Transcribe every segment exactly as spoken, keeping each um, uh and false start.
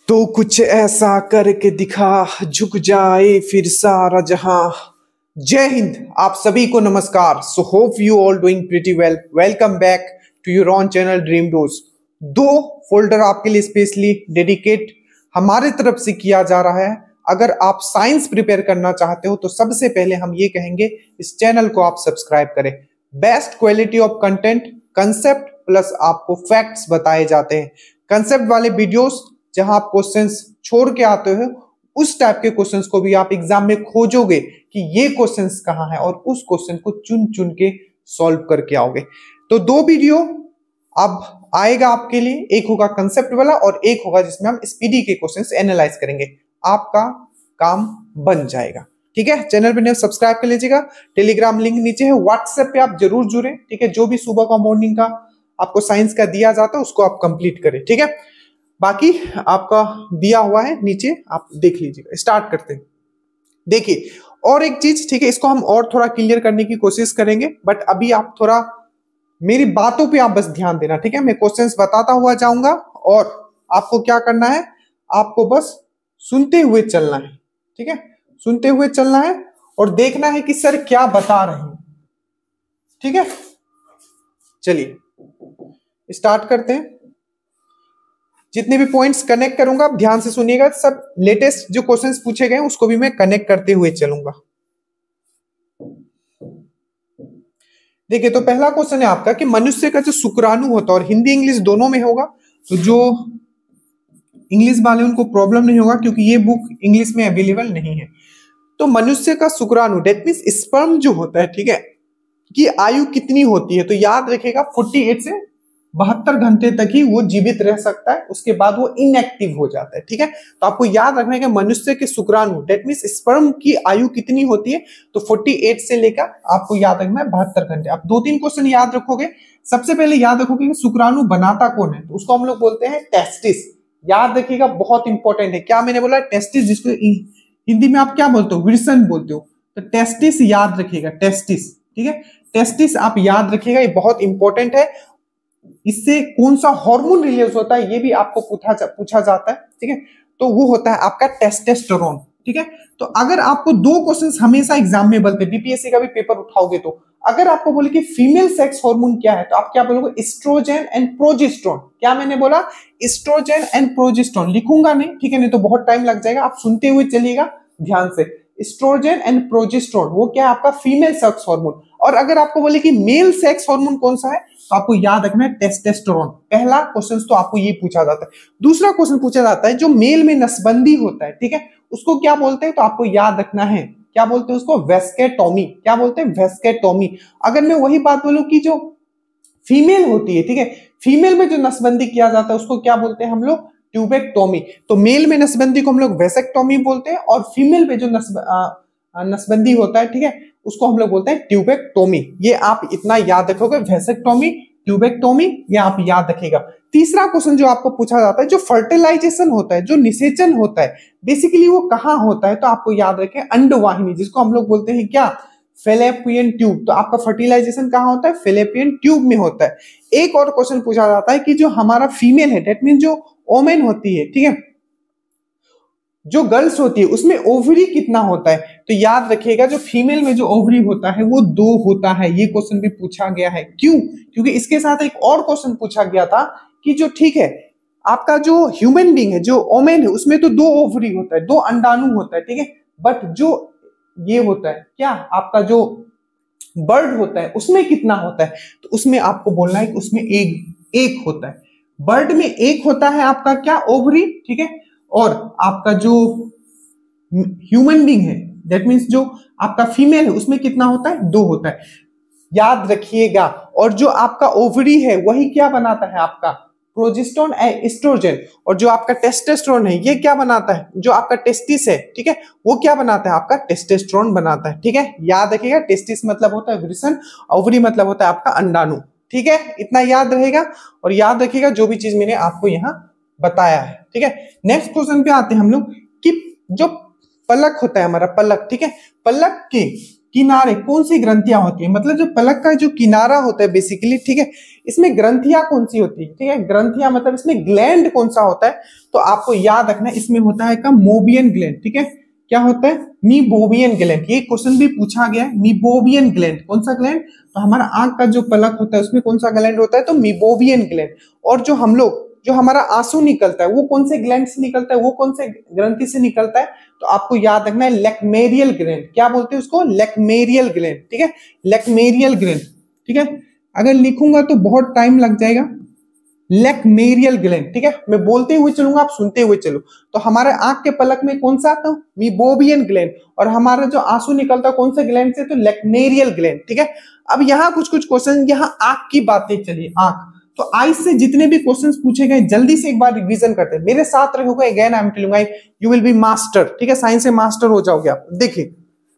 तो कुछ ऐसा करके दिखा, झुक जाए फिर सारा जहां। जय हिंद, आप सभी को नमस्कार। So hope you all doing pretty well. Welcome back to your own channel Dream Dose. दो फोल्डर आपके लिए स्पेशली डेडिकेट हमारे तरफ से किया जा रहा है। अगर आप साइंस प्रिपेयर करना चाहते हो तो सबसे पहले हम ये कहेंगे, इस चैनल को आप सब्सक्राइब करें। Best quality of content, concept plus आपको फैक्ट्स बताए जाते हैं। कंसेप्ट वाले वीडियोस जहां आप क्वेश्चंस छोड़ के आते हो, उस टाइप के क्वेश्चंस को भी आप एग्जाम में खोजोगे कि ये क्वेश्चंस कहाँ है, और उस क्वेश्चन को चुन चुन के सॉल्व करके आओगे। तो दो वीडियो अब आएगा आपके लिए, एक होगा कंसेप्ट वाला और एक होगा जिसमें हम स्पीडी के क्वेश्चंस एनालाइज करेंगे। आपका काम बन जाएगा, ठीक है। चैनल पे सब्सक्राइब कर लीजिएगा। टेलीग्राम लिंक नीचे है, व्हाट्सएप पे आप जरूर जुड़े, ठीक है। जो भी सुबह का मॉर्निंग का आपको साइंस का दिया जाता है उसको आप कंप्लीट करें, ठीक है। बाकी आपका दिया हुआ है नीचे, आप देख लीजिएगा। स्टार्ट करते हैं। देखिए, और एक चीज, ठीक है, इसको हम और थोड़ा क्लियर करने की कोशिश करेंगे, बट अभी आप थोड़ा मेरी बातों पे आप बस ध्यान देना, ठीक है। मैं क्वेश्चंस बताता हुआ जाऊंगा और आपको क्या करना है, आपको बस सुनते हुए चलना है, ठीक है। सुनते हुए चलना है और देखना है कि सर क्या बता रहे हैं, ठीक है। चलिए स्टार्ट करते हैं। जितने भी पॉइंट्स कनेक्ट करूंगा आप ध्यान से सुनिएगा। सब लेटेस्ट जो क्वेश्चंस पूछे गए उसको भी मैं कनेक्ट करते हुए चलूंगा। देखिए, तो पहला क्वेश्चन है आपका कि मनुष्य का जो शुक्राणु होता है, और हिंदी इंग्लिश दोनों में होगा, तो जो इंग्लिश वाले उनको प्रॉब्लम नहीं होगा क्योंकि ये बुक इंग्लिश में अवेलेबल नहीं है। तो मनुष्य का शुक्राणु डेट मीन्स स्पर्म जो होता है, ठीक है, कि आयु कितनी होती है, तो याद रखिएगा अड़तालीस से बहत्तर घंटे तक ही वो जीवित रह सकता है, उसके बाद वो इनएक्टिव हो जाता है, ठीक है। तो आपको याद रखना है कि मनुष्य के शुक्राणु डेट मीन्स स्पर्म की आयु कितनी होती है, तो अड़तालीस से लेकर आपको याद रखना है बहत्तर घंटे। आप दो तीन क्वेश्चन याद रखोगे। सबसे पहले याद रखोगे कि शुक्राणु बनाता कौन है, तो उसको हम लोग बोलते हैं टेस्टिस। याद रखिएगा, बहुत इंपॉर्टेंट है। क्या मैंने बोला, टेस्टिस, जिसको हिंदी में आप क्या बोलते हो, विरसन बोलते हो, तो टेस्टिस याद रखिएगा, टेस्टिस, ठीक है। टेस्टिस आप याद रखिएगा, ये बहुत इंपॉर्टेंट है। इससे कौन सा हार्मोन रिलीज होता है ये भी आपको पूछा जा, पूछा जाता है, ठीक है। तो वो होता है आपका टेस्टोस्टेरोन, ठीक है। तो अगर आपको दो क्वेश्चंस हमेशा एग्जाम में बोलते, बीपीएससी का भी पेपर उठाओगे, तो अगर आपको बोले कि फीमेल सेक्स हार्मोन क्या है, तो आप क्या बोलोगे, एस्ट्रोजन एंड प्रोजेस्टेरोन। क्या मैंने बोला, एस्ट्रोजन एंड प्रोजेस्टेरोन। लिखूंगा नहीं, ठीक है, नहीं तो बहुत टाइम लग जाएगा। आप सुनते हुए चलिएगा ध्यान से। एस्ट्रोजन एंड प्रोजेस्टेरोन वो क्या है, आपका फीमेल सेक्स हार्मोन। और अगर आपको बोले कि मेल सेक्स हार्मोन कौन सा है, तो आपको याद रखना है टेस्टोस्टेरोन। पहला क्वेश्चन तो आपको ये पूछा जाता है। दूसरा क्वेश्चन पूछा जाता है जो मेल में नसबंदी होता है, ठीक है, उसको क्या बोलते हैं, तो आपको याद रखना है क्या बोलते हैं उसको, वेस्केटोमी। क्या बोलते हैं, वेस्केटोमी। अगर मैं वही बात बोलूं कि जो फीमेल होती है, ठीक है, फीमेल में जो नसबंदी किया जाता है उसको क्या बोलते हैं हम लोग, ट्यूबेक्टोमी। तो मेल में नसबंदी को हम लोग वेसेक्टोमी बोलते हैं, और फीमेल में जो नस आ, नसबंदी होता है, ठीक है, उसको हम लोग बोलते हैं ट्यूबेक्टोमी। ये आप इतना याद रखोगे, वेसेक्टोमी, ट्यूबेक्टोमी, ये आप याद रखिएगा। तीसरा क्वेश्चन जो आपको पूछा जाता है, जो फर्टिलाइजेशन होता है, जो निषेचन होता है, बेसिकली वो कहाँ होता है, तो आपको याद रखें अंडवाहिनी, जिसको हम लोग बोलते हैं क्या, फेलोपियन ट्यूब। तो आपका फर्टिलाइजेशन कहाँ होता है, फेलोपियन ट्यूब में होता है। एक और क्वेश्चन पूछा जाता है कि जो हमारा फीमेल है, डेट मीन जो ओमेन होती है, ठीक है, जो गर्ल्स होती है, उसमें ओवरी कितना होता है, तो याद रखिएगा जो फीमेल में जो ओवरी होता है वो दो होता है। ये क्वेश्चन भी पूछा गया है। क्यों, क्योंकि इसके साथ एक और क्वेश्चन पूछा गया था कि जो, ठीक है, आपका जो ह्यूमन बीइंग है, जो ओमेन है, उसमें तो दो ओवरी होता है, दो अंडाणु होता है, ठीक है, बट जो ये होता है क्या, आपका जो बर्ड होता है उसमें कितना होता है, तो उसमें आपको बोलना है कि उसमें एक एक होता है। बर्ड में एक होता है आपका क्या, ओवरी, ठीक है, और आपका जो ह्यूमन बीइंग है, दैट मीन्स जो आपका फीमेल है, उसमें कितना होता है, दो होता है। याद रखिएगा। और जो आपका ओवरी है वही क्या बनाता है, आपका प्रोजेस्टेरोन एंड एस्ट्रोजन। और जो आपका टेस्टोस्टेरोन है ये क्या बनाता है, जो आपका टेस्टिस है, ठीक है, वो क्या बनाता है, आपका टेस्टोस्टेरोन बनाता है, ठीक है। याद रखिएगा, टेस्टिस मतलब होता है वृषण, ओवरी मतलब होता है आपका अंडाणु, ठीक है। इतना याद रहेगा। और याद रखिएगा जो भी चीज मैंने आपको यहाँ बताया है, ठीक है। नेक्स्ट क्वेश्चन पे आते हैं हम लोग कि जो पलक होता है हमारा, पलक, ठीक है, पलक के किनारे कौन सी ग्रंथियां होती है, मतलब जो पलक का जो किनारा होता है बेसिकली, ठीक है, इसमें ग्रंथियां कौन सी होती है, ठीक है, ग्रंथियां मतलब इसमें ग्लैंड कौन सा होता है, तो आपको याद रखना है इसमें होता है का मोबियन ग्लैंड, ठीक है, क्या होता है, मीबोवियन ग्लैंड। ये क्वेश्चन भी पूछा गया है, मीबोवियन ग्लैंड, कौन सा ग्लैंड, तो हमारा आंख का जो पलक होता है उसमें कौन सा ग्लैंड होता है, तो मीबोवियन ग्लैंड। और जो हम लोग जो हमारा आंसू निकलता है वो कौन से ग्लैंड से निकलता है, वो कौन से ग्रंथि से निकलता है, तो आपको याद रखना है लेक्मेरियल ग्लैंड। क्या बोलते हैं उसको, लेक्मेरियल ग्लैंड, ठीक है, लेक्मेरियल ग्लैंड, ठीक है, अगर लिखूंगा तो बहुत टाइम लग जाएगा, लेक्मेरियल ग्लैंड, ठीक है, मैं बोलते हुए चलूंगा आप सुनते हुए चलो। तो हमारे आंख के पलक में कौन सा था, मीबोवियन ग्लैंड, और हमारा जो आंसू निकलता कौन से ग्लैंड से, तो लेक्मेरियल ग्लैंड, ठीक है। अब यहाँ कुछ कुछ क्वेश्चन, यहाँ आंख की बातें चली, आंख, तो आइज से जितने भी क्वेश्चंस पूछे गए जल्दी से एक बार रिवीजन करते हैं, मेरे साथ रहोगे, again I am telling you will be master, ठीक है, साइंस से मास्टर हो जाओगे आप। देखिए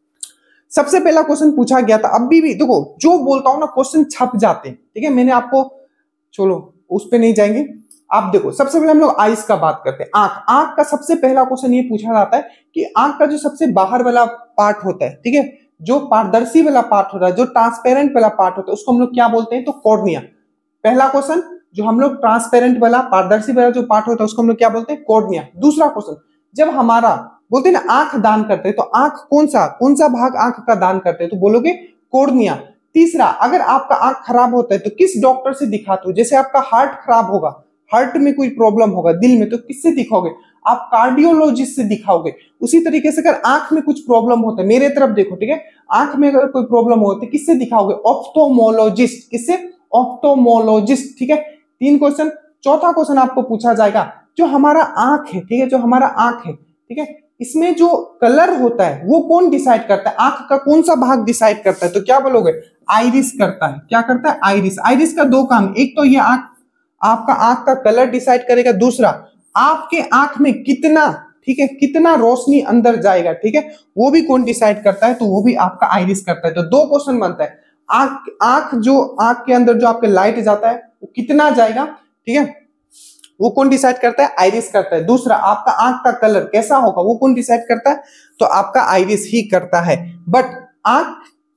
सबसे पहला क्वेश्चन पूछा गया था, अभी भी देखो जो बोलता हूं ना क्वेश्चन छप जाते हैं, ठीक है, मैंने आपको, चलो उस पे नहीं जाएंगे, आप देखो सबसे पहले हम लोग आइज का बात करते हैं, आंख, आंख का सबसे पहला क्वेश्चन ये पूछा जाता है कि आंख का जो सबसे बाहर वाला पार्ट होता है, ठीक है, जो पारदर्शी वाला पार्ट होता है, जो ट्रांसपेरेंट वाला पार्ट होता है, उसको हम लोग क्या बोलते हैं, तो कॉर्निया। पहला क्वेश्चन, जो हम लोग ट्रांसपेरेंट वाला पारदर्शी वाला जो पार्ट होता है उसको हम लोग क्या बोलते हैं, कॉर्निया। दूसरा क्वेश्चन, जब हमारा बोलते हैं ना आंख दान करते हैं, तो आंख कौन सा कौन सा भाग आंख का दान करते हैं, तो बोलोगे कॉर्निया। तीसरा, अगर आपका आंख खराब होता है तो किस डॉक्टर से दिखाते हो, जैसे आपका हार्ट खराब होगा, हार्ट में कोई प्रॉब्लम होगा दिल में, तो किससे दिखाओगे, आप कार्डियोलॉजिस्ट से दिखाओगे। उसी तरीके से अगर आंख में कुछ प्रॉब्लम होता है, मेरे तरफ देखो, ठीक है, आंख में अगर कोई प्रॉब्लम होती है किससे दिखाओगे, ऑप्थोमोलॉजिस्ट, किससे, ऑप्थोमोलॉजिस्ट, ठीक है। तीन क्वेश्चन। चौथा क्वेश्चन आपको पूछा जाएगा, जो हमारा आंख है, ठीक है, जो हमारा आंख है, ठीक है, इसमें जो कलर होता है वो कौन डिसाइड करता है, आंख का कौन सा भाग डिसाइड करता है, तो क्या बोलोगे, आइरिस करता है। क्या करता है, आइरिस। आइरिस का दो काम, एक तो ये आंख, आपका आंख का कलर डिसाइड करेगा, दूसरा आपके आंख में कितना, ठीक है, कितना रोशनी अंदर जाएगा, ठीक है, वो भी कौन डिसाइड करता है, तो वो भी आपका आइरिस करता है। तो दो क्वेश्चन बनता है, आंख आंख जो आंख के अंदर जो आपके लाइट जाता है वो कितना जाएगा, ठीक है, वो कौन डिसाइड करता है, आइरिस करता है। दूसरा, आपका आंख का कलर कैसा होगा वो कौन डिसाइड करता है, तो आपका आइरिस ही करता है। बट आंख,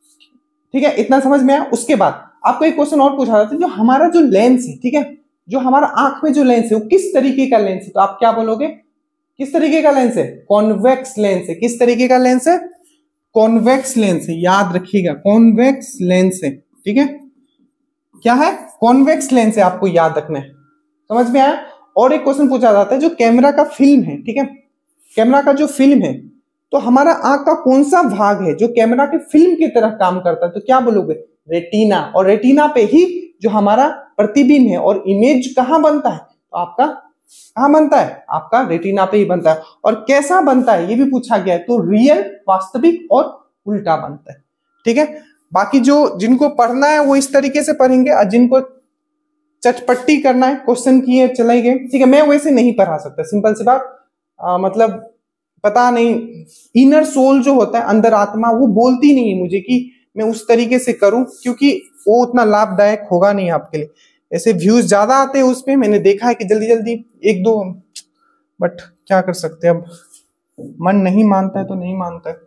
ठीक है, इतना समझ में आया। उसके बाद आपको एक क्वेश्चन और पूछा जाता है, जो हमारा जो लेंस है, ठीक है, जो हमारा आंख में जो लेंस है वो किस तरीके का लेंस है, तो आप क्या बोलोगे, किस तरीके का लेंस है, कॉन्वेक्स लेंस है। किस तरीके का लेंस है, कॉन्वेक्स लेंस है, याद रखिएगा, कॉन्वेक्स लेंस है, ठीक है, क्या है, कॉन्वेक्स लेंस है, आपको याद रखना है। समझ में आया। और एक क्वेश्चन पूछा जाता है, जो कैमरा का फिल्म है, ठीक है, कैमरा का जो फिल्म है, तो हमारा आंख का कौन सा भाग है जो कैमरा के फिल्म की तरह काम करता है, तो क्या बोलोगे, रेटिना। और रेटिना पे ही जो हमारा प्रतिबिंब है और इमेज कहां बनता है, तो आपका कहां बनता है, आपका रेटिना पे ही बनता है। और कैसा बनता है ये भी पूछा गया है, तो रियल, वास्तविक और उल्टा बनता है, ठीक है। बाकी जो जिनको पढ़ना है वो इस तरीके से पढ़ेंगे, और जिनको चटपट्टी करना है, क्वेश्चन किए चले गए, ठीक है, मैं वैसे नहीं पढ़ा सकता, सिंपल सी बात, आ, मतलब पता नहीं, इनर सोल जो होता है, अंदर आत्मा, वो बोलती नहीं है मुझे कि मैं उस तरीके से करूं, क्योंकि वो उतना लाभदायक होगा नहीं आपके लिए। ऐसे व्यूज ज्यादा आते हैं उस पे, मैंने देखा है कि जल्दी जल्दी एक दो, बट क्या कर सकते हैं, अब मन नहीं मानता है तो नहीं मानता है,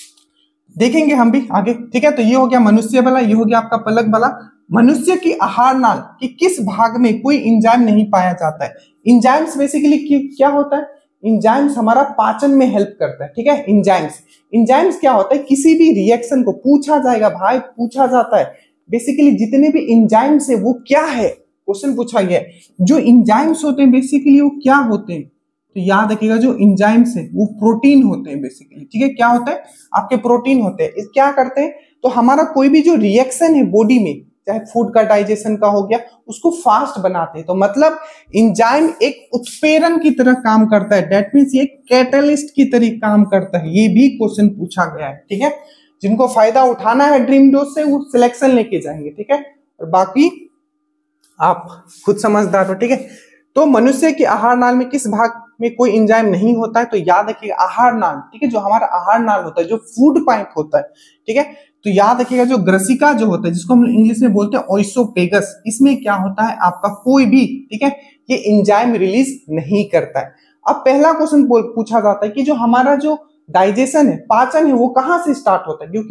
देखेंगे हम भी आगे, ठीक है। तो ये हो गया मनुष्य वाला, ये हो गया आपका पलक वाला। मनुष्य की आहार नाल कि किस भाग में कोई इंजाइम नहीं पाया जाता है। इंजाइम्स बेसिकली क्या होता है, इंजाइम्स हमारा पाचन में हेल्प करता है, ठीक है। इंजाइम्स इंजाइम्स क्या होता है, किसी भी रिएक्शन को पूछा जाएगा भाई, पूछा जाता है बेसिकली जितने भी इंजाइम्स है वो क्या है, क्वेश्चन पूछा गया है। जो इंजाइम्स होते हैं बेसिकली वो क्या होते हैं, तो याद रखिएगा, जो इंजाइम्स है वो प्रोटीन होते हैं बेसिकली, ठीक है। क्या होता है, आपके प्रोटीन होते हैं। क्या करते हैं, तो हमारा कोई भी जो रिएक्शन है बॉडी में, चाहे फूड का डाइजेशन का हो गया, उसको फास्ट बनाते हैं। तो मतलब इंजाइम एक उत्प्रेरक की तरह काम करता है, दैट मींस ये कैटलिस्ट की तरह काम करता है। ये भी क्वेश्चन पूछा गया है, ठीक है। जिनको फायदा उठाना है ड्रीम डोज से वो सिलेक्शन लेके जाएंगे, ठीक है, और बाकी आप खुद समझदार हो, ठीक है। तो मनुष्य की आहार नाल में किस भाग में कोई एंजाइम नहीं होता है, तो याद रखिएगा आहार नाल, ठीक है, जो हमारा आहार नाल होता है, जो फूड पाइप होता है, ठीक है। तो याद रखिएगा जो ग्रसिका जो होता है, जिसको हम इंग्लिश में बोलते हैं ओइसोपेगस, इसमें क्या होता है, आपका कोई भी, ठीक है, ये एंजाइम रिलीज नहीं करता है। अब पहला क्वेश्चन पूछा जाता है कि जो हमारा जो डाइजेशन है, पाचन है, वो कहां से स्टार्ट होता है, क्योंकि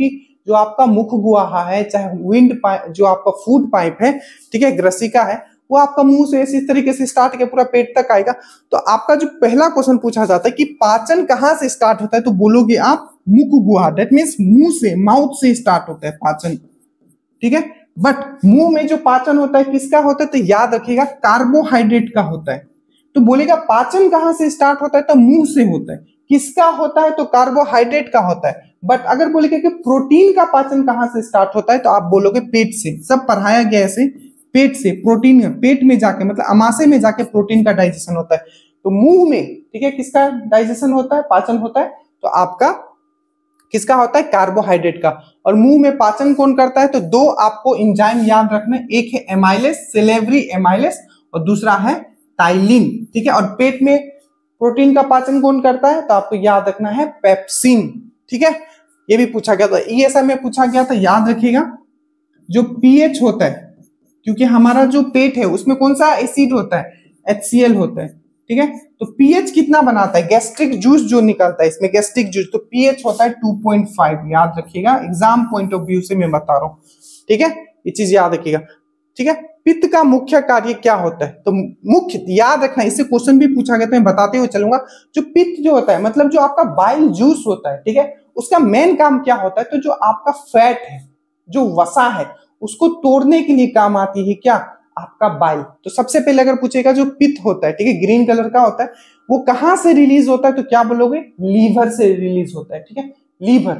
जो आपका मुख गुहा है, चाहे विंड पाइप, जो आपका फूड पाइप है, ठीक है, ग्रसिका है, वो आपका मुंह से इस तरीके से स्टार्ट के पूरा पेट तक आएगा। तो आपका जो पहला क्वेश्चन पूछा जाता है कि पाचन कहाँ से स्टार्ट होता है, तो बोलोगे आप मुख गुहा, दैट मीन्स मुंह से, माउथ से स्टार्ट होता है पाचन, ठीक है। बट मुंह में जो पाचन होता है किसका होता है, तो याद रखिएगा कार्बोहाइड्रेट का होता है। तो बोलेगा पाचन कहां से स्टार्ट होता है, तो मुंह से होता है। किसका होता है, तो कार्बोहाइड्रेट का होता है। बट अगर बोलेगा कि प्रोटीन का पाचन कहां से स्टार्ट होता है, तो आप बोलोगे पेट से। सब पढ़ाया गया ऐसे, पेट से, प्रोटीन पेट में जाके, मतलब अमाशय में जाके प्रोटीन का डाइजेशन होता है। तो मुंह में, ठीक है, किसका डाइजेशन होता है, पाचन होता है, तो आपका किसका होता है, कार्बोहाइड्रेट का। और मुंह में पाचन कौन करता है, तो दो आपको एंजाइम याद रखना है, एक है एमाइलेस, सिलेवरी एमाइलेस, और दूसरा है टाइलिन, ठीक है। और पेट में प्रोटीन का पाचन कौन करता है, तो आपको याद रखना है पेप्सिन, ठीक है। ये भी पूछा गया था, ईएसआई में पूछा गया था, याद रखिएगा। जो पीएच होता है, क्योंकि हमारा जो पेट है उसमें कौन सा एसिड होता है, एचसीएल होता है, ठीक है। तो पीएच कितना बनाता है, गैस्ट्रिक जूस जो निकलता है इसमें, गैस्ट्रिक जूस, तो पीएच होता है टू पॉइंट फाइव, याद रखिएगा, एग्जाम पॉइंट ऑफ व्यू से मैं बता रहा हूं, ठीक है, ये चीज याद रखिएगा, ठीक है। पित्त का मुख्य कार्य क्या होता है, तो मुख्य याद रखना, इससे क्वेश्चन भी पूछा गया, तो मैं बताते हुए चलूंगा। जो पित्त जो होता है, मतलब जो आपका बाइल जूस होता है, ठीक है, उसका मेन काम क्या होता है, तो जो आपका फैट है, जो वसा है, उसको तोड़ने के लिए काम आती है क्या, आपका बाइल। तो सबसे पहले अगर पूछेगा जो पित्त होता है, ठीक है, ग्रीन कलर का होता है, वो कहां से रिलीज होता है, तो क्या बोलोगे, लीवर से रिलीज होता है, ठीक है, लीवर।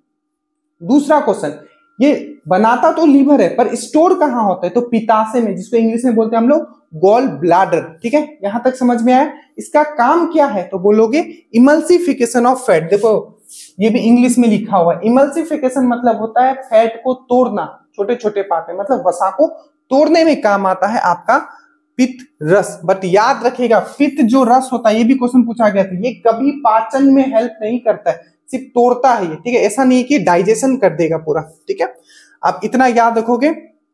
दूसरा क्वेश्चन, ये बनाता तो लीवर है पर स्टोर कहां होता है, तो पित्ताशय में, जिसको इंग्लिश में बोलते हैं हम लोग गॉल ब्लैडर, ठीक है। यहां तक समझ में आया। इसका काम क्या है, तो बोलोगे इमल्सिफिकेशन ऑफ फैट। देखो ये भी इंग्लिश में लिखा हुआ है, इमल्सिफिकेशन मतलब होता है फैट को तोड़ना, छोटे छोटे पार्ट में, मतलब वसा को तोड़ने में काम आता है आपका पित्त रस। बट याद रखिएगा, पित्त जो रस होता है, ये भी क्वेश्चन पूछा गया था, ये कभी पाचन में हेल्प नहीं करता है, सिर्फ तोड़ता है ये, ठीक है। ऐसा नहीं कि डाइजेशन कर देगा पूरा, ठीक है, आप इतना याद रखोगे।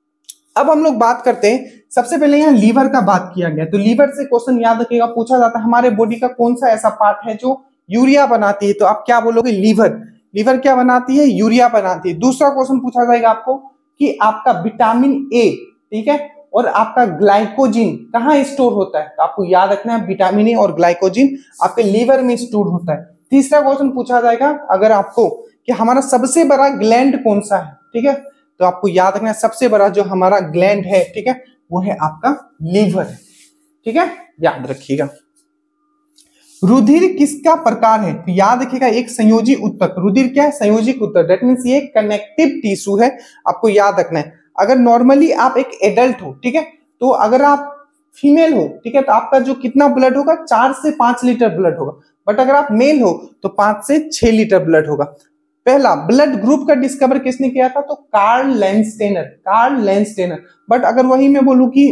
अब हम लोग बात करते हैं, सबसे पहले यहाँ लीवर का बात किया गया, तो लीवर से क्वेश्चन याद रखिएगा, पूछा जाता है हमारे बॉडी का कौन सा ऐसा पार्ट है जो यूरिया बनाती है, तो आप क्या बोलोगे, लीवर। लीवर क्या बनाती है, यूरिया बनाती है। दूसरा क्वेश्चन पूछा जाएगा आपको कि आपका विटामिन ए, ठीक है, और आपका ग्लाइकोजिन कहाँ स्टोर होता है, तो आपको याद रखना है विटामिन ए और ग्लाइकोजिन आपके लीवर में स्टोर होता है। तीसरा क्वेश्चन पूछा जाएगा अगर आपको कि हमारा सबसे बड़ा ग्लैंड कौन सा है, ठीक है, तो आपको याद रखना है सबसे बड़ा जो हमारा ग्लैंड है, ठीक है, वो है आपका लीवर, ठीक है, याद रखिएगा। रुधिर किसका प्रकार है, तो याद रखिएगा एक संयोजी उत्तक। रुधिर क्या है, संयोजिक उत्तक, दैट मींस ये कनेक्टिव टिश्यू है, आपको याद रखना है। अगर नॉर्मली आप एक एडल्ट हो, ठीक है, तो अगर आप फीमेल हो, ठीक है, तो आपका जो कितना ब्लड होगा, चार से पांच लीटर ब्लड होगा। बट अगर आप मेल हो तो पांच से छह लीटर ब्लड होगा। पहला ब्लड ग्रुप का डिस्कवर किसने किया था, तो Karl Landsteiner, Karl Landsteiner. But अगर वही मैं बोलूं कि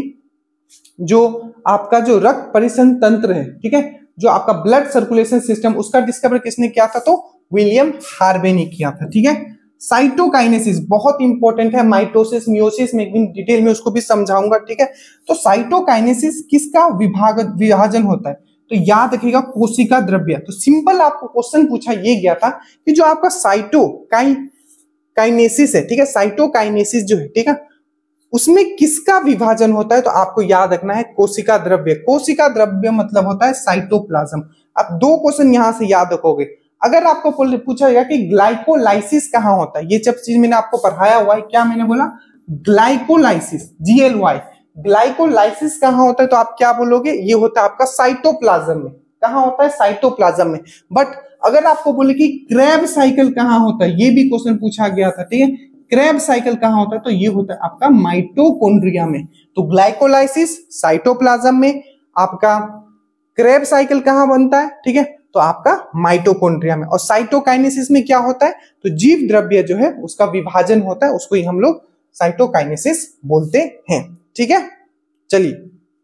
जो आपका जो रक्त परिसंचरण तंत्र है, ठीक है, जो आपका ब्लड सर्कुलेशन सिस्टम, उसका डिस्कवर किसने किया था, तो विलियम हार्वे ने किया था, ठीक है। साइटोकाइनेसिस बहुत इंपॉर्टेंट है, माइटोसिस मियोसिस में एक दिन डिटेल में उसको भी समझाऊंगा, ठीक है। तो साइटोकाइनेसिस किसका विभाग विभाजन होता है, तो याद रखिएगा कोशिका द्रव्य। तो सिंपल आपको क्वेश्चन पूछा ये गया था कि जो आपका साइटोकाइ काइनेसिस है, ठीक है, साइटोकाइनेसिस जो है, ठीक है, उसमें किसका विभाजन होता है, तो आपको याद रखना है कोशिका द्रव्य। कोशिका द्रव्य मतलब होता है साइटोप्लाज्म। आप दो क्वेश्चन यहां से याद रखोगे। अगर आपको पूछा जाएगा कि ग्लाइकोलाइसिस कहां होता है, ये सब चीज मैंने आपको पढ़ाया हुआ है, क्या मैंने बोला, glycolysis, G L Y, glycolysis कहां होता है, तो आप क्या बोलोगे, ये होता है आपका साइटोप्लाज्म में। कहां होता है, साइटोप्लाज्म में। बट अगर आपको बोले कि क्रेब साइकिल कहां होता है, ये भी क्वेश्चन पूछा गया था, ठीक है, क्रेब साइकिल कहां होता है, तो ये होता है आपका माइटोकॉन्ड्रिया में। तो ग्लाइकोलाइसिस साइटोप्लाज्म में, आपका क्रेब साइकिल कहां बनता है, ठीक है, तो आपका माइटोकॉन्ड्रिया में। और साइटोकाइनेसिस में क्या होता है, तो जीव द्रव्य जो है उसका विभाजन होता है, उसको ही हम लोग साइटोकाइनेसिस बोलते हैं, ठीक है। चलिए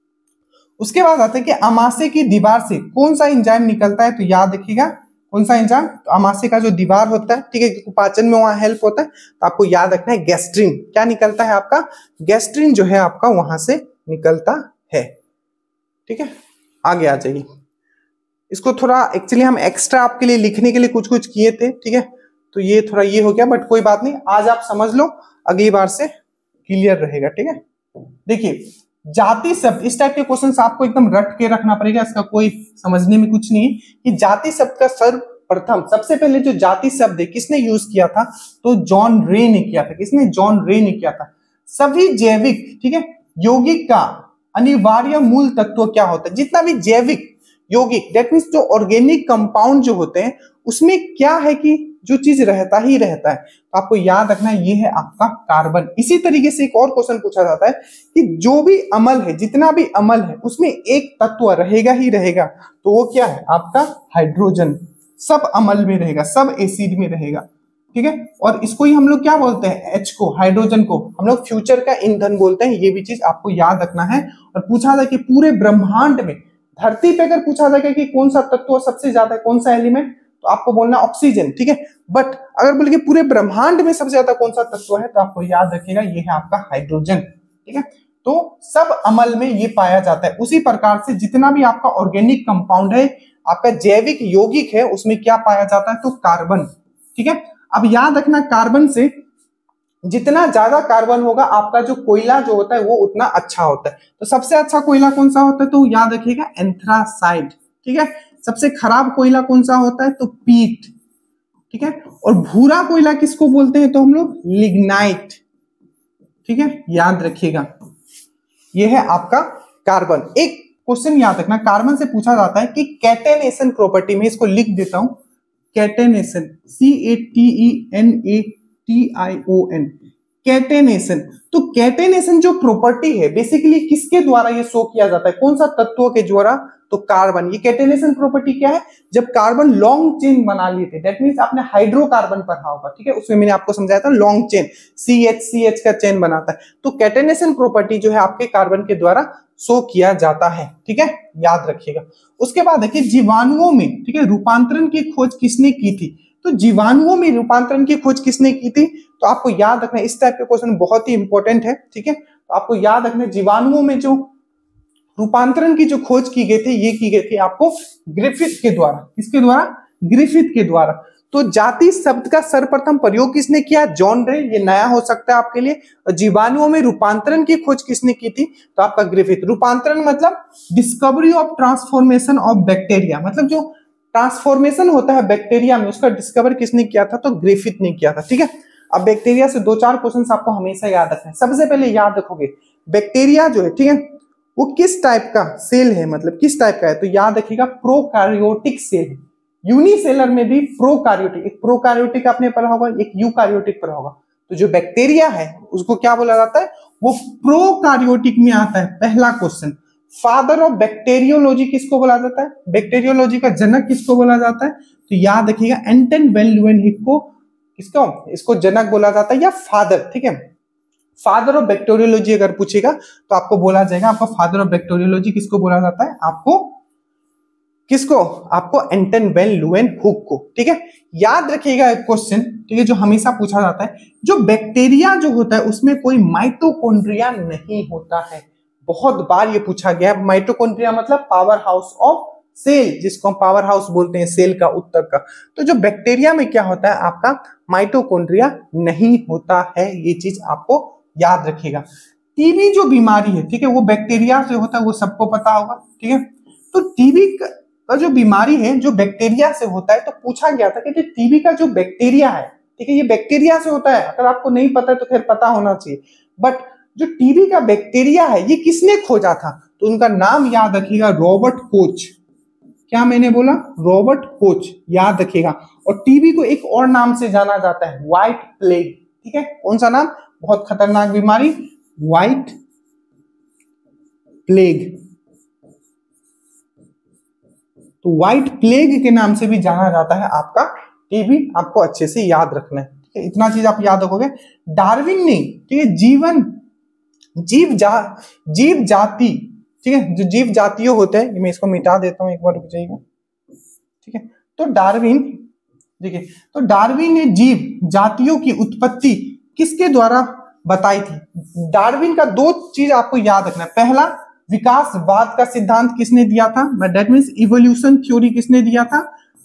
उसके बाद आते हैं कि अमाशय की दीवार से कौन सा एंजाइम निकलता है, तो याद रखिएगा कौन सा एंजाइम, तो अमाशय का जो दीवार होता है, ठीक है, पाचन में वहां हेल्प होता है, तो आपको याद रखना है गैस्ट्रिन। क्या निकलता है आपका, गैस्ट्रिन जो है आपका वहां से निकलता है, ठीक है। आगे आ जाइए, इसको थोड़ा एक्चुअली हम एक्स्ट्रा आपके लिए लिखने के लिए कुछ कुछ किए थे, ठीक है, तो ये थोड़ा ये हो गया, बट कोई बात नहीं, आज आप समझ लो, अगली बार से क्लियर रहेगा। ठीक है, देखिए जाति शब्द, इस टाइप के क्वेश्चंस आपको एकदम रट के रखना पड़ेगा, इसका कोई समझने में कुछ नहीं है कि जाति शब्द का सर्वप्रथम सबसे पहले जो जाति शब्द है किसने यूज किया था, तो जॉन रे ने किया था। किसने? जॉन रे ने किया था। सभी जैविक, ठीक है, यौगिक का अनिवार्य मूल तत्व क्या होता है? जितना भी जैविक यौगिक, दैट मीन्स जो ऑर्गेनिक कंपाउंड जो होते हैं उसमें क्या है कि जो चीज रहता ही रहता है, तो आपको याद रखना है ये है आपका कार्बन। इसी तरीके से एक और क्वेश्चन पूछा जाता है कि जो भी अम्ल है, जितना भी अम्ल है उसमें एक तत्व रहेगा ही रहेगा, तो वो क्या है? आपका हाइड्रोजन। सब अम्ल में रहेगा, सब एसिड में रहेगा। ठीक है, और इसको ही हम लोग क्या बोलते हैं? एच को, हाइड्रोजन को हम लोग फ्यूचर का ईंधन बोलते हैं। ये भी चीज आपको याद रखना है। और पूछा जाए कि पूरे ब्रह्मांड में, धरती पे अगर पूछा जाएगा कि कौन सा तत्व सबसे ज्यादा, कौन सा एलिमेंट, तो आपको बोलना ऑक्सीजन। ठीक है, बट अगर बोले कि पूरे ब्रह्मांड में सबसे ज्यादा कौन सा तत्व है, तो आपको याद रखिएगा ये है आपका हाइड्रोजन। ठीक है, तो सब अम्ल में ये पाया जाता है। उसी प्रकार से जितना भी आपका ऑर्गेनिक कंपाउंड है, आपका जैविक यौगिक है, उसमें क्या पाया जाता है? तो कार्बन। ठीक है, अब याद रखना कार्बन से जितना ज्यादा कार्बन होगा, आपका जो कोयला जो होता है वो उतना अच्छा होता है। तो सबसे अच्छा कोयला कौन सा होता है? तो याद रखिएगा एंथ्रासाइड। ठीक है, सबसे खराब कोयला कौन सा होता है? तो पीट। ठीक है, और भूरा कोयला किसको बोलते हैं? तो हम लोग लिग्नाइट। ठीक है, याद रखिएगा ये है आपका कार्बन। एक क्वेश्चन याद रखना, कार्बन से पूछा जाता है कि कैटेनेशन प्रॉपर्टी में, इसको लिख देता हूं, catenation, C A T E N A T I O N, catenation. तो कैटेनेशन जो प्रॉपर्टी है बेसिकली किसके द्वारा ये शो किया जाता है? कौन सा तत्व के द्वारा? तो कार्बन। ये कैटेनेशन प्रॉपर्टी क्या है? जब कार्बन लॉन्ग चेन बना लिए थे, दैट मींस आपने हाइड्रोकार्बन पढ़ा होगा। ठीक है, उसमें मैंने आपको समझाया था long chain, C H C H का चेन बनाता है। तो कैटेनेशन प्रॉपर्टी जो है आपके कार्बन के द्वारा शो किया जाता है। ठीक है, याद रखिएगा। उसके बाद देखिए जीवाणुओं में, ठीक है, रूपांतरण की खोज किसने की थी? तो जीवाणुओं में रूपांतरण की खोज किसने की थी? तो आपको याद रखना, इस टाइप के क्वेश्चन बहुत ही इंपॉर्टेंट है। ठीक है, तो आपको याद रखना जीवाणुओं में जो रूपांतरण की जो खोज की गई थी, ये की गई थी आपको ग्रिफिथ के द्वारा। किसके द्वारा? ग्रिफिथ के द्वारा। तो जाति शब्द का सर्वप्रथम प्रयोग किसने किया? जॉन रे। ये नया हो सकता है आपके लिए। और जीवाणुओं में रूपांतरण की खोज किसने की थी? तो आपका ग्रिफिथ। रूपांतरण मतलब discovery of transformation of bacteria, मतलब जो ट्रांसफॉर्मेशन होता है बैक्टीरिया में, उसका डिस्कवर किसने किया था? तो ग्रिफिथ ने किया था। ठीक है, अब बैक्टीरिया से दो चार क्वेश्चन आपको हमेशा याद रखना है। सबसे पहले याद रखोगे बैक्टीरिया जो है, ठीक है, वो किस टाइप का सेल है, मतलब किस टाइप का है? तो याद रखिएगा प्रोकार्योटिक सेल है। यूनिसेलर में भी प्रोकार्योटिक, एक प्रोकार्योटिक आपने पढ़ा होगा, एक यूकार्योटिक पढ़ा होगा। तो जो बैक्टीरिया है उसको क्या बोला जाता है? वो प्रोकार्योटिक में आता है। पहला क्वेश्चन, फादर ऑफ बैक्टीरियोलॉजी किसको बोला जाता है? बैक्टीरियोलॉजी का जनक किसको बोला जाता है? तो याद रखिएगा एंटन वेन ल्यूवेनहिक को, किसको इसको जनक बोला जाता है या फादर। ठीक है, फादर ऑफ बैक्टीरियोलॉजी अगर पूछेगा तो आपको बोला जाएगा, आपको फादर ऑफ बैक्टीरियोलॉजी किसको बोला जाता है? आपको किसको? आपको एंटन वेन ल्यूवेनहुक को। ठीक है, याद रखिएगा एक क्वेश्चन, ठीक है, जो हमेशा पूछा जाता है, जो बैक्टीरिया जो होता है उसमें कोई माइटोकॉन्ड्रिया नहीं होता है। बहुत बार ये पूछा गया है। माइटोकॉन्ड्रिया मतलब पावर हाउस ऑफ सेल, जिसको हम पावर हाउस बोलते हैं सेल का, उत्तर का। तो जो बैक्टीरिया में क्या होता है? आपका माइटोकॉन्ड्रिया नहीं होता है। ये चीज आपको याद रखिएगा। टीबी जो बीमारी है, ठीक है, वो बैक्टीरिया से होता है, वो सबको पता होगा। ठीक है, तो टीबी का जो बीमारी है जो बैक्टीरिया से होता है, तो पूछा गया था कि टीबी का जो बैक्टीरिया है, ठीक है, ये बैक्टीरिया से होता है। अगर आपको नहीं पता है तो फिर पता होना चाहिए। बट जो टीबी का बैक्टीरिया है ये किसने खोजा था? तो उनका नाम याद रखिएगा, रॉबर्ट कोच। क्या मैंने बोला? रॉबर्ट कोच, याद रखिएगा। और टीबी को एक और नाम से जाना जाता है, व्हाइट प्लेग। ठीक है, कौन सा नाम? बहुत खतरनाक बीमारी, व्हाइट प्लेग। तो व्हाइट प्लेग के नाम से भी जाना जाता है आपका टीबी। आपको अच्छे से याद रखना है। ठीक है, इतना चीज आप याद रखोगे। डार्विन ने, ठीक है, जीवन जीव जा जीव जाति, ठीक है, जो जीव जातियों होते हैं, मैं इसको मिटा देता हूं, एक बार रुक जाइएगा। ठीक है, तो डार्विन, देखिए, तो डार्विन ने जीव जातियों की उत्पत्ति किसके द्वारा बताई थी? डार्विन का दो चीज आपको याद रखना है। पहला, विकासवाद का सिद्धांत किसने दिया था? दैट मींस इवोल्यूशन थ्योरी किसने दिया था?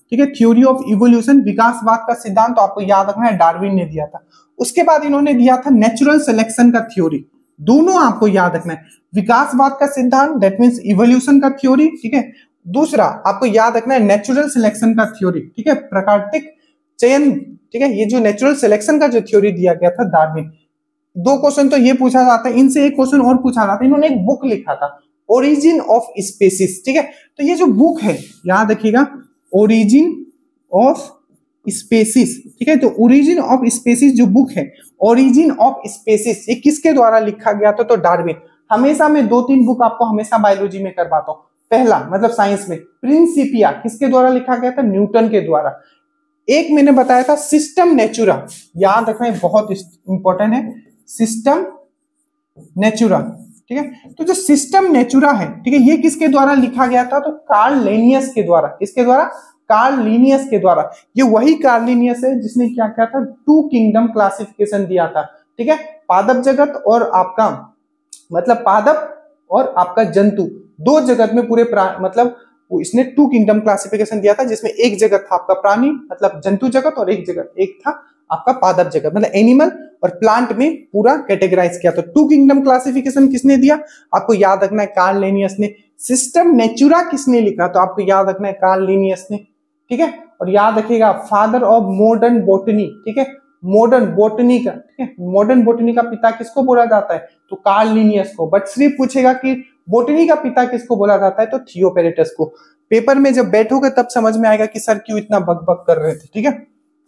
ठीक है, थ्योरी ऑफ इवोल्यूशन, विकासवाद का सिद्धांत, तो आपको याद रखना है डार्विन ने दिया था। उसके बाद इन्होंने दिया था नेचुरल सिलेक्शन का थ्योरी, दोनों आपको याद रखना है, विकासवाद का सिद्धांत दैट मींस इवोल्यूशन का थ्योरी, ठीक है, दूसरा आपको याद रखना है नेचुरल सिलेक्शन का थ्योरी, ठीक है, प्राकृतिक चयन, ठीक है, ये जो नेचुरल सिलेक्शन का जो थ्योरी दिया गया था डार्विन। दो क्वेश्चन तो ये पूछा जाता है, इनसे एक क्वेश्चन और पूछा जाता है, इन्होंने एक बुक लिखा था ओरिजिन ऑफ स्पीसीज, ठीक है, तो ये जो बुक है याद रखिएगा ओरिजिन ऑफ स्पीसीज, ठीक है, तो ओरिजिन ऑफ स्पीसीज जो बुक है ओरिजिन ऑफ स्पीसीज ये किसके द्वारा लिखा गया था, तो डार्विन। हमेशा मैं दो तीन बुक आपको हमेशा बायोलॉजी में करवाता हूँ, पहला मतलब साइंस में प्रिंसिपिया किसके द्वारा लिखा गया था, न्यूटन के द्वारा। एक मैंने बताया था सिस्टम नेचुरा, याद रखना बहुत इंपॉर्टेंट है, सिस्टम नेचुरा, ठीक है, तो जो सिस्टम नेचुरा है, ठीक है, ये किसके द्वारा लिखा गया था, तो कार्ल लिनियस के द्वारा, किसके द्वारा, कार्ल लिनियस के द्वारा। ये वही कार्ल लिनियस है जिसने क्या किया था, टू किंगडम क्लासिफिकेशन दिया था, ठीक है, पादप जगत और आपका मतलब पादप और आपका जंतु, दो जगत में पूरे मतलब इसने टू किंगडम क्लासिफिकेशन दिया था, जिसमें एक जगत था आपका प्राणी मतलब जंतु जगत और एक जगत एक था आपका पादप जगत मतलब एनिमल और प्लांट में पूरा कैटेगराइज किया। तो टू किंगडम क्लासिफिकेशन किसने दिया, आपको याद रखना है कार्ल लिनियस ने। सिस्टम नेचुरा किसने लिखा, तो आपको याद रखना है कार्ल लिनियस ने, ठीक है, और याद रखिएगा फादर ऑफ मॉडर्न बॉटनी, ठीक है, मॉडर्न बॉटनी का, ठीक है, मॉडर्न बॉटनी का पिता किसको बोला जाता है, तो कार्ल लिनियस को। बट सिर्फ पूछेगा कि बॉटनी का पिता किसको बोला जाता है, तो थियोपेरेटस को। पेपर में जब बैठोगे तब समझ में आएगा कि सर क्यों इतना बकबक कर रहे थे, ठीक है।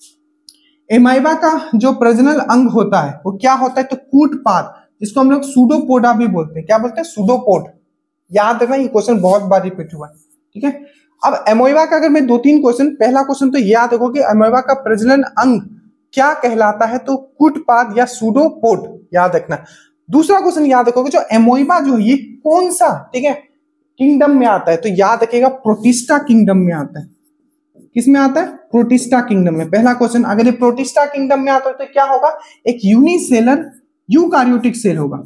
एमाइबा का जो प्रजनन अंग होता है वो क्या होता है, तो कूटपाद, जिसको हम लोग सूडोपोडा भी बोलते हैं, क्या बोलते हैं, सूडोपोड। याद रखना ये क्वेश्चन बहुत बार रिपीट हुआ है, ठीक है। अब एमोइबा का अगर मैं दो तीन क्वेश्चन, पहला क्वेश्चन तो याद रखो कि एमोइबा का प्रजनन अंग क्या कहलाता है, तो कूटपाद या सूडोपोड, याद रखना। दूसरा क्वेश्चन याद रखोगे जो एमोइबा जो ये कौन सा, ठीक है, किंगडम में आता है, तो याद रखिएगा प्रोटिस्टा किंगडम में आता है। किस में आता है, प्रोटिस्टा किंगडम में। पहला क्वेश्चन, अगर ये प्रोटिस्टा किंगडम में आता है तो क्या होगा, एक यूनिसेलर यूकार्योटिक सेल होगा।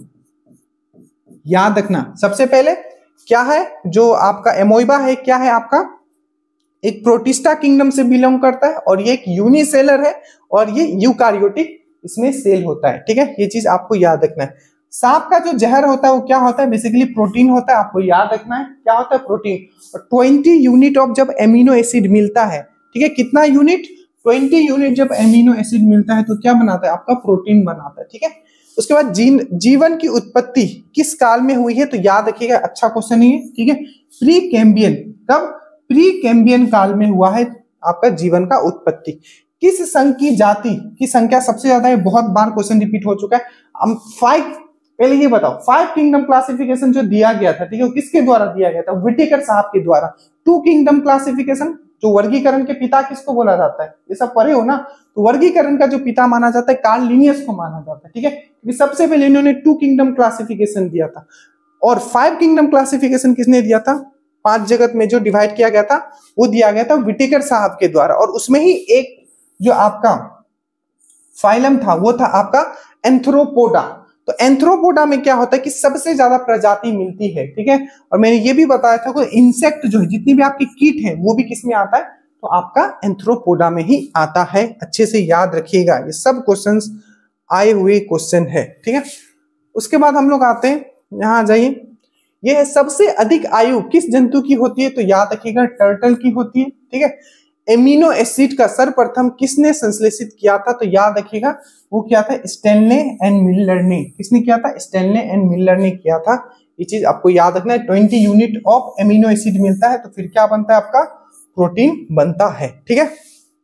याद रखना सबसे पहले क्या है, जो आपका एमोइबा है क्या है आपका, एक प्रोटिस्टा किंगडम से बिलोंग करता है और ये एक यूनिसेलर है और ये यूकार्योटिक इसमें सेल होता है, ठीक है, ये चीज आपको याद रखना है। सांप का जो जहर होता है वो क्या होता है, बेसिकली प्रोटीन होता है, आपको याद रखना है क्या होता है, प्रोटीन। और ट्वेंटी यूनिट ऑफ जब एमिनो एसिड मिलता है, ठीक है, कितना यूनिट, ट्वेंटी यूनिट जब एमिनो एसिड मिलता है तो क्या बनाता है, आपका प्रोटीन बनाता है, ठीक है। उसके बाद जीन जीवन की उत्पत्ति किस काल में हुई है, तो याद रखिएगा, अच्छा क्वेश्चन ही है, ठीक है, प्री कैम्बियन, कब, प्री कैम्बियन काल में हुआ है आपका जीवन का उत्पत्ति। किस संघ की जाति की संख्या सबसे ज्यादा है, बहुत बार क्वेश्चन रिपीट हो चुका है। हम फाइव, पहले ये बताओ फाइव किंगडम क्लासिफिकेशन जो दिया गया था, ठीक है, किसके द्वारा दिया गया था, व्हिटेकर साहब के द्वारा। टू किंगडम क्लासिफिकेशन, जो वर्गीकरण के पिता किसको बोला जाता है, ये सब पढ़े हो ना, तो वर्गीकरण का जो पिता माना जाता है कार्ल लिनियस को माना जाता है, ठीक है, क्योंकि सबसे पहले इन्होंने टू किंगडम क्लासिफिकेशन दिया था। और फाइव किंगडम क्लासिफिकेशन किसने दिया था, पांच जगत में जो डिवाइड किया गया था वो दिया गया था व्हिटेकर साहब के द्वारा। और उसमें ही एक जो आपका फाइलम था वो था आपका एंथ्रोपोडा। तो एंथ्रोपोडा में क्या होता है कि सबसे ज्यादा प्रजाति मिलती है, ठीक है। और मैंने ये भी बताया था कि इंसेक्ट जो है, जितनी भी आपकी कीट है वो भी किस में आता है, तो आपका एंथ्रोपोडा में ही आता है। अच्छे से याद रखिएगा, ये सब क्वेश्चंस आए हुए क्वेश्चन है, ठीक है। उसके बाद हम लोग आते हैं, यहाँ आ जाइए, ये है सबसे अधिक आयु किस जंतु की होती है, तो याद रखिएगा टर्टल की होती है, ठीक है। एमिनो एसिड का सर्वप्रथम किसने संश्लेषित किया था, तो याद रखिएगा वो क्या था, स्टैनले एंड मिलर ने। किसने किया था, स्टैनले एंड मिलर ने किया था। ये चीज आपको याद रखना है। Twenty unit of amino acid मिलता है तो फिर क्या बनता है, आपका प्रोटीन बनता है, ठीक है।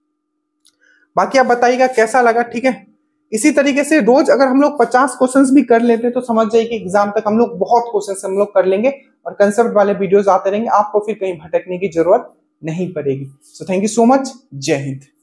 बाकी आप बताइएगा कैसा लगा, ठीक है। इसी तरीके से रोज अगर हम लोग पचास क्वेश्चंस भी कर लेते तो समझ जाइए कि एग्जाम तक हम लोग बहुत क्वेश्चंस हम लोग कर लेंगे और कंसेप्ट वाले वीडियोस आते रहेंगे, आपको फिर कहीं भटकने की जरूरत नहीं पड़ेगी। So thank you so much, जय हिंद।